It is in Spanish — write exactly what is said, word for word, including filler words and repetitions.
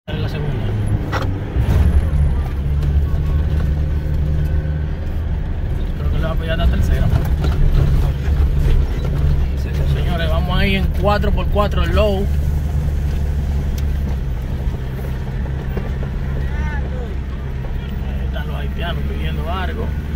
En la segunda. Creo que le va a pillar la tercera. Señores, vamos ahí en cuatro por cuatro el low. Ahí están los haitianos pidiendo algo.